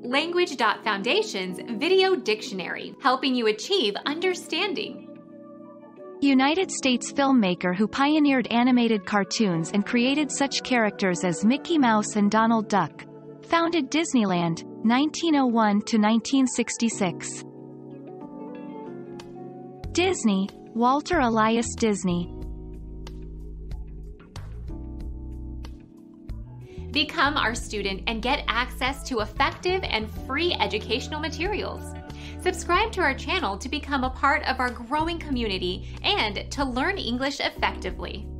Language.Foundation's Video Dictionary, helping you achieve understanding. United States filmmaker who pioneered animated cartoons and created such characters as Mickey Mouse and Donald Duck. Founded Disneyland, 1901 to 1966. Disney, Walter Elias Disney. Become our student and get access to effective and free educational materials. Subscribe to our channel to become a part of our growing community and to learn English effectively.